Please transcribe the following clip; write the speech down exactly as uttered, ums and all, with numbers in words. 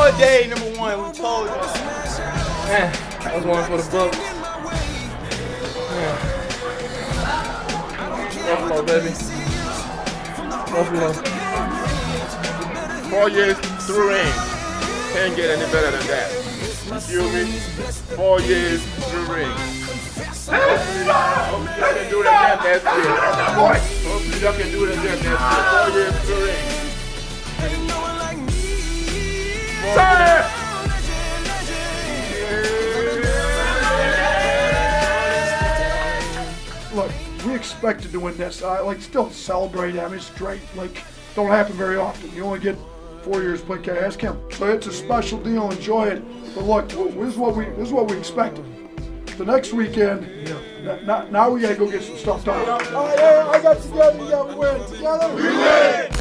All day, number one, we told you. Man, that was one for the book. Man. Buffalo, baby. Buffalo. Four years through ring. Can't get any better than that. You feel me? Four years through ring. Hopefully y'all can do it again next year. Hopefully y'all can do it again next year. Four years through ring. Four years. Look, we expected to win this. I like still celebrate. I mean, it's great. Like, don't happen very often. You only get four years to play K. Ask him. So it's a special deal. Enjoy it. But look, this is what we this is what we expected. The next weekend, yeah. now, now we gotta go get some stuff done. Oh yeah, I got together. Yeah, we win together. We win.